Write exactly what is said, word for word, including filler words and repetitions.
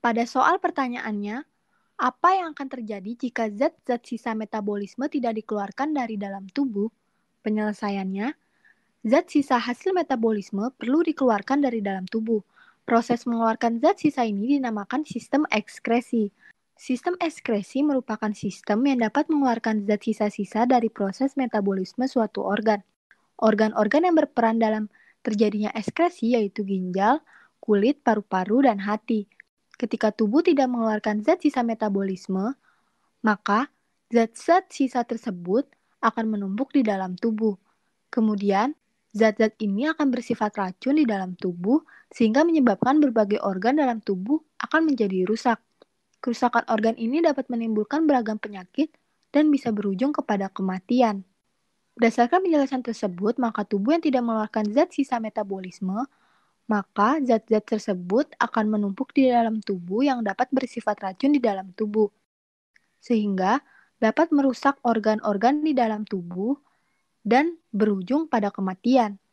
Pada soal pertanyaannya, apa yang akan terjadi jika zat-zat sisa metabolisme tidak dikeluarkan dari dalam tubuh? Penyelesaiannya, zat sisa hasil metabolisme perlu dikeluarkan dari dalam tubuh. Proses mengeluarkan zat sisa ini dinamakan sistem ekskresi. Sistem ekskresi merupakan sistem yang dapat mengeluarkan zat sisa-sisa dari proses metabolisme suatu organ. Organ-organ yang berperan dalam terjadinya ekskresi yaitu ginjal, kulit, paru-paru, dan hati. Ketika tubuh tidak mengeluarkan zat sisa metabolisme, maka zat-zat sisa tersebut akan menumpuk di dalam tubuh. Kemudian, zat-zat ini akan bersifat racun di dalam tubuh sehingga menyebabkan berbagai organ dalam tubuh akan menjadi rusak. Kerusakan organ ini dapat menimbulkan beragam penyakit dan bisa berujung kepada kematian. Berdasarkan penjelasan tersebut, maka tubuh yang tidak mengeluarkan zat sisa metabolisme, maka zat-zat tersebut akan menumpuk di dalam tubuh yang dapat bersifat racun di dalam tubuh, sehingga dapat merusak organ-organ di dalam tubuh dan berujung pada kematian.